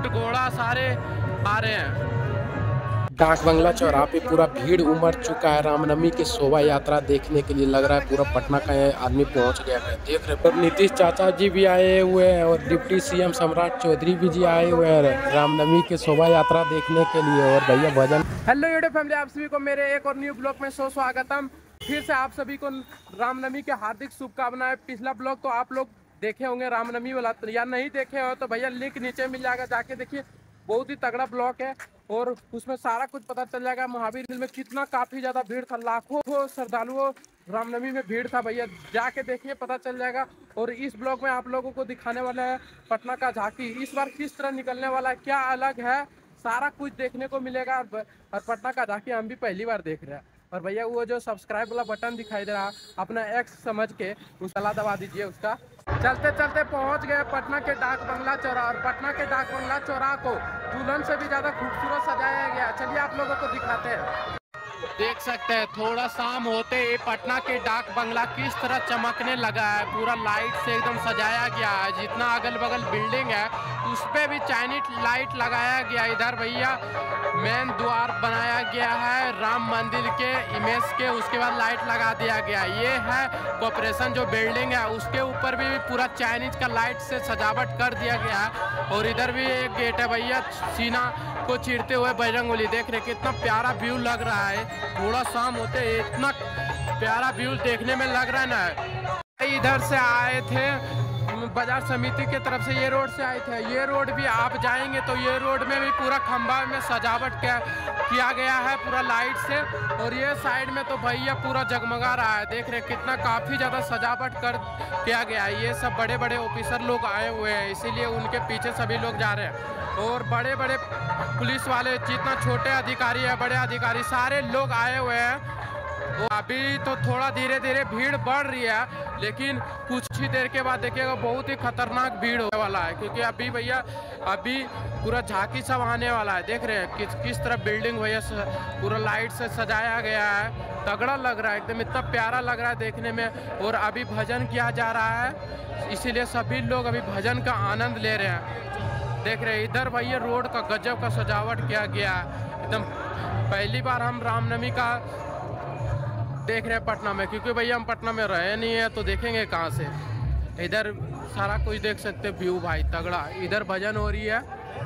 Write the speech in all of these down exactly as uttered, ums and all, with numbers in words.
ऊंट घोड़ा सारे आ रहे हैं। डाक बंगला चौराहा पे पूरा भीड़ उमड़ चुका है रामनवमी की शोभा यात्रा देखने के लिए। लग रहा है पूरा पटना का आदमी पहुंच गया है। देख रहे पर नीतीश चाचा जी भी आए हुए हैं और डिप्टी सीएम सम्राट चौधरी भी जी आए हुए हैं रामनवमी की शोभा यात्रा देखने के लिए। और भैया भजन। हेलो यूट्यूब फैमिली, आप सभी को मेरे एक और न्यू ब्लॉग में सो स्वागतम। फिर से आप सभी को रामनवमी के हार्दिक शुभकामनाएं। पिछला ब्लॉग तो आप लोग देखे होंगे रामनवमी वाला, या नहीं देखे हो तो भैया लिंक नीचे मिल जाएगा, जाके देखिए। बहुत ही तगड़ा ब्लॉग है और उसमें सारा कुछ पता चल जाएगा। महावीर मिल में कितना काफी ज्यादा भीड़ था, लाखों श्रद्धालुओं रामनवमी में भीड़ था भैया, जाके देखिए पता चल जाएगा। और इस ब्लॉग में आप लोगों को दिखाने वाला है पटना का झांकी इस बार किस तरह निकलने वाला है, क्या अलग है, सारा कुछ देखने को मिलेगा। और पटना का झांकी हम भी पहली बार देख रहे हैं। और भैया वो जो सब्सक्राइब वाला बटन दिखाई दे रहा अपना एक्स समझ के उसका दबा दीजिए उसका। चलते चलते पहुंच गए पटना के डाक बंगला चौराहा। और पटना के डाक बंगला चौराहा को दुल्हन से भी ज्यादा खूबसूरत सजाया गया। चलिए आप लोगों को दिखाते हैं। देख सकते हैं थोड़ा शाम होते ही पटना के डाक बंगला किस तरह चमकने लगा है। पूरा लाइट से एकदम सजाया गया है। जितना अगल बगल बिल्डिंग है उस पे भी चाइनीज लाइट लगाया गया। इधर भैया मेन द्वार बनाया गया है राम मंदिर के इमेज के, उसके बाद लाइट लगा दिया गया। ये है कॉर्पोरेशन जो बिल्डिंग है उसके ऊपर भी पूरा चाइनीज का लाइट से सजावट कर दिया गया है। और इधर भी एक गेट है भैया, सीना को चीरते हुए बजरंगबली। देख रहे कितना प्यारा व्यू लग रहा है। थोड़ा शाम होते इतना प्यारा व्यू देखने में लग रहा है ना। इधर से आए थे बाजार समिति के तरफ से, ये रोड से आए थे। ये रोड भी आप जाएंगे तो ये रोड में भी पूरा खंभा में सजावट किया किया गया है पूरा लाइट से। और ये साइड में तो भैया पूरा जगमगा रहा है। देख रहे कितना काफी ज्यादा सजावट कर किया गया है। ये सब बड़े बड़े ऑफिसर लोग आए हुए हैं, इसीलिए उनके पीछे सभी लोग जा रहे हैं। और बड़े बड़े पुलिस वाले, जितना छोटे अधिकारी है बड़े अधिकारी, सारे लोग आए हुए हैं। अभी तो थोड़ा धीरे धीरे भीड़ बढ़ रही है, लेकिन कुछ ही देर के बाद देखिएगा बहुत ही खतरनाक भीड़ होने वाला है। क्योंकि अभी भैया अभी पूरा झांकी सब आने वाला है। देख रहे हैं किस किस तरह बिल्डिंग भैया पूरा लाइट से सजाया गया है। तगड़ा लग रहा है एकदम, इतना प्यारा लग रहा है देखने में। और अभी भजन किया जा रहा है, इसीलिए सभी लोग अभी भजन का आनंद ले रहे हैं। देख रहे हैं इधर भैया रोड का गजब का सजावट किया गया है एकदम। पहली बार हम रामनवमी का देख रहे हैं पटना में, क्योंकि भैया हम पटना में रहे नहीं है तो देखेंगे कहाँ से। इधर सारा कुछ देख सकते हैं व्यू भाई तगड़ा। इधर भजन हो रही है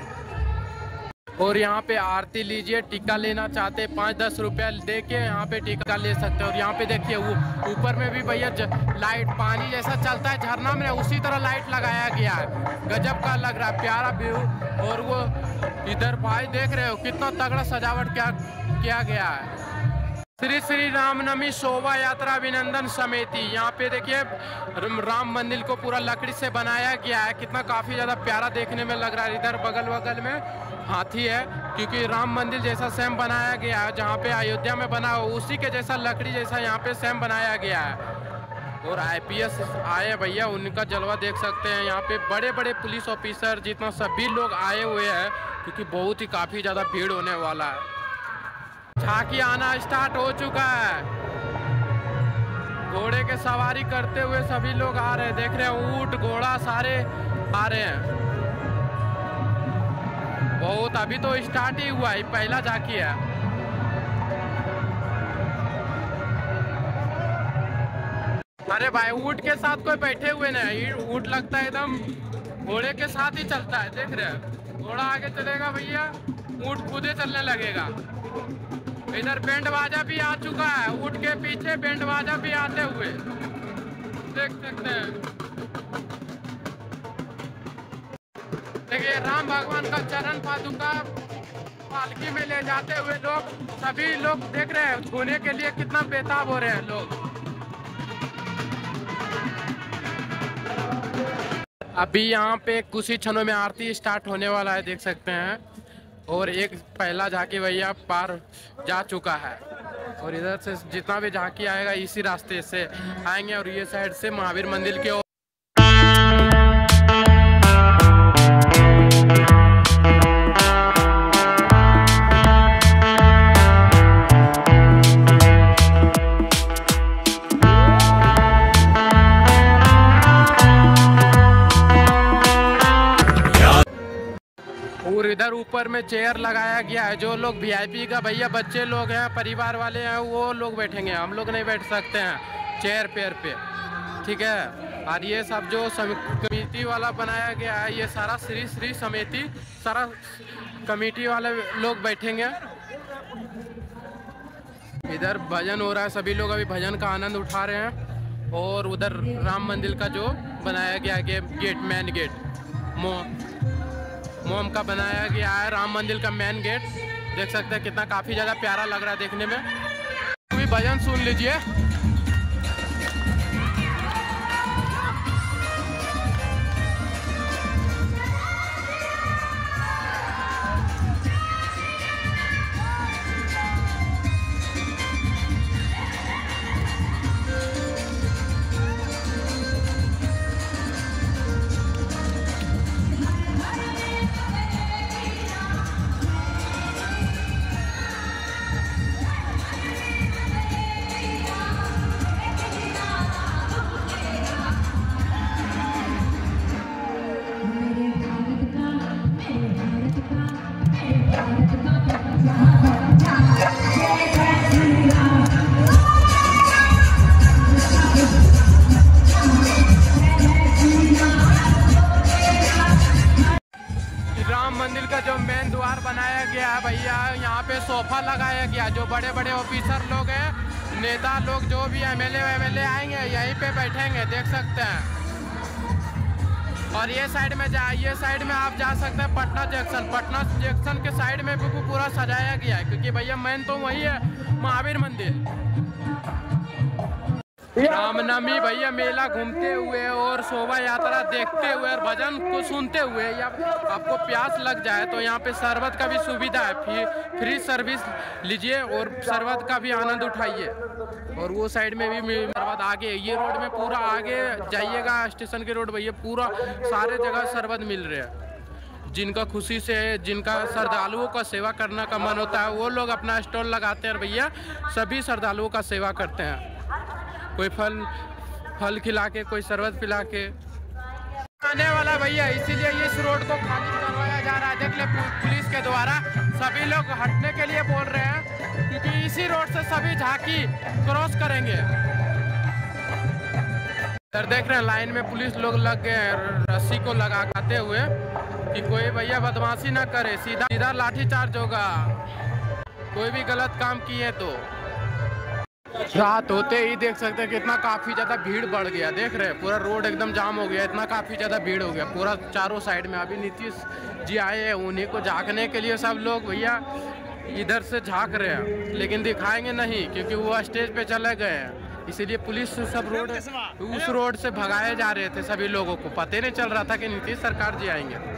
और यहाँ पे आरती लीजिए। टीका लेना चाहते हैं पाँच दस रुपया दे के यहाँ पे टीका ले सकते हैं। और यहाँ पे देखिए वो ऊपर में भी भैया लाइट पानी जैसा चलता है झरना में, उसी तरह लाइट लगाया गया है। गजब का लग रहा है, प्यारा व्यू। और वो इधर भाई देख रहे हो कितना तगड़ा सजावट क्या किया गया है। श्री श्री रामनवमी शोभा यात्रा अभिनंदन समिति। यहाँ पे देखिए राम मंदिर को पूरा लकड़ी से बनाया गया है। कितना काफी ज्यादा प्यारा देखने में लग रहा है। इधर बगल बगल में हाथी है, क्योंकि राम मंदिर जैसा सेम बनाया गया है। जहाँ पे अयोध्या में बना हो उसी के जैसा लकड़ी जैसा यहाँ पे सेम बनाया गया है। और आईपीएस आए भैया, उनका जलवा देख सकते हैं। यहाँ पे बड़े बड़े पुलिस ऑफिसर जितना सभी लोग आए हुए हैं, क्योंकि बहुत ही काफी ज्यादा भीड़ होने वाला है। झांकी आना स्टार्ट हो चुका है। घोड़े के सवारी करते हुए सभी लोग आ रहे हैं। देख रहे हैं ऊंट घोड़ा सारे आ रहे हैं। बहुत अभी तो स्टार्ट ही हुआ है, पहला झांकी है। अरे भाई ऊंट के साथ कोई बैठे हुए नहीं, ऊंट लगता है एकदम घोड़े के साथ ही चलता है। देख रहे हैं घोड़ा आगे चलेगा भैया, ऊंट खुदे चलने लगेगा। इधर बैंड बाजा भी आ चुका है, ऊंट के पीछे बैंड बाजा भी आते हुए देख सकते हैं। देखिए राम भगवान का चरण पादुका पालकी में ले जाते हुए लोग, सभी लोग देख रहे हैं छूने के लिए कितना बेताब हो रहे हैं लोग। अभी यहाँ पे कुछ ही क्षणों में आरती स्टार्ट होने वाला है, देख सकते हैं। और एक पहला झांकी भैया पार जा चुका है। और इधर से जितना भी झांकी आएगा इसी रास्ते से आएंगे। और ये साइड से महावीर मंदिर के और इधर ऊपर में चेयर लगाया गया है। जो लोग वीआईपी का भैया बच्चे लोग हैं, परिवार वाले हैं, वो लोग बैठेंगे, हम लोग नहीं बैठ सकते हैं चेयर पेयर पे, ठीक है। और ये सब जो कमेटी वाला बनाया गया है, ये सारा श्री श्री समिति, सारा कमेटी वाले लोग बैठेंगे। इधर भजन हो रहा है, सभी लोग अभी भजन का आनंद उठा रहे हैं। और उधर राम मंदिर का जो बनाया गया गेट, मेन गेट मो मोम का बनाया गया है, राम मंदिर का मेन गेट देख सकते हैं कितना काफ़ी ज़्यादा प्यारा लग रहा है देखने में। अभी भजन सुन लीजिए। मंदिर का जो मेन द्वार बनाया गया है भैया, यहाँ पे सोफा लगाया गया। जो बड़े बड़े ऑफिसर लोग हैं, नेता लोग, जो भी एमएलए एमएलए आएंगे यहीं पे बैठेंगे, देख सकते हैं। और ये साइड में जा ये साइड में आप जा सकते हैं पटना जंक्शन। पटना जंक्शन के साइड में भी पूरा सजाया गया है, क्योंकि भैया मेन तो वही है, महावीर मंदिर। रामनवमी भैया मेला घूमते हुए और शोभा यात्रा देखते हुए और भजन को सुनते हुए, या आपको प्यास लग जाए तो यहाँ पे शरबत का भी सुविधा है, फ्री फ्री सर्विस लीजिए और शरबत का भी आनंद उठाइए। और वो साइड में भी शरबत आगे, ये रोड में पूरा आगे जाइएगा स्टेशन के रोड भैया, पूरा सारे जगह शरबत मिल रहे हैं। जिनका खुशी से, जिनका श्रद्धालुओं का सेवा करने का मन होता है, वो लोग अपना स्टॉल लगाते हैं भैया, सभी श्रद्धालुओं का सेवा करते हैं। कोई फल फल खिला के, कोई शरबत पिला के आने वाला भैया, इसीलिए इस रोड को खाली करवाया जा रहा है। देख ले पुलिस के द्वारा सभी लोग हटने के लिए बोल रहे हैं, क्योंकि इसी रोड से सभी झांकी क्रॉस करेंगे। इधर देख रहे हैं लाइन में पुलिस लोग लग गए हैं रस्सी को लगाते हुए, कि कोई भैया बदमाशी ना करे, सीधा सीधा लाठीचार्ज होगा कोई भी गलत काम किए तो। रात होते ही देख सकते हैं कितना काफ़ी ज़्यादा भीड़ बढ़ गया, देख रहे हैं पूरा रोड एकदम जाम हो गया, इतना काफ़ी ज़्यादा भीड़ हो गया पूरा चारों साइड में। अभी नीतीश जी आए हैं, उन्हीं को झांकने के लिए सब लोग भैया इधर से झांक रहे हैं, लेकिन दिखाएंगे नहीं क्योंकि वो स्टेज पे चले गए हैं। इसीलिए पुलिस सब रोड उस रोड से भगाए जा रहे थे सभी लोगों को, पता नहीं चल रहा था कि नीतीश सरकार जी आएंगे।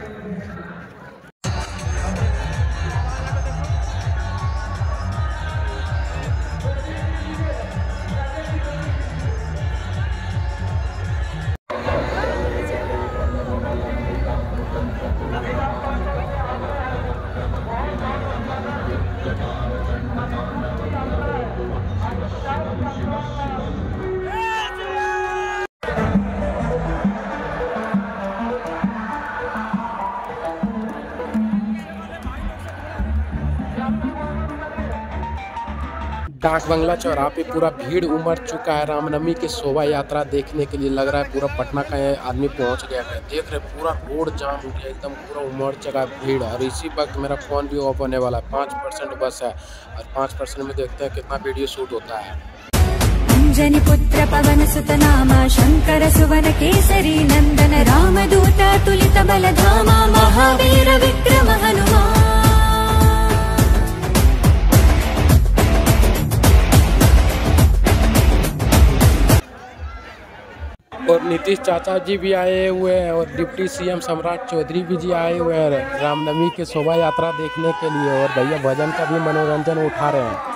डाक बंगला चौराहा पे पूरा भीड़ उमड़ चुका है रामनवमी की शोभा यात्रा देखने के लिए। लग रहा है पूरा पटना का आदमी पहुंच गया है। देख रहे पूरा रोड जाम हो गया, एकदम पूरा उमड़ चुका है भीड़। और इसी वक्त मेरा फ़ोन भी ऑफ होने वाला है, पाँच परसेंट बस है, और पाँच परसेंट में देखते हैं कितना वीडियो शूट होता है। अंजनी पुत्र पवन सुत नामा शंकर सुवन केसरी नंदन रामदूत तुलित बलधामा महावीर विक्रम हनुमान। और नीतीश चाचा जी भी आए हुए हैं और डिप्टी सीएम सम्राट चौधरी भी जी आए हुए हैं रामनवमी की शोभा यात्रा देखने के लिए। और भैया भजन का भी मनोरंजन उठा रहे हैं।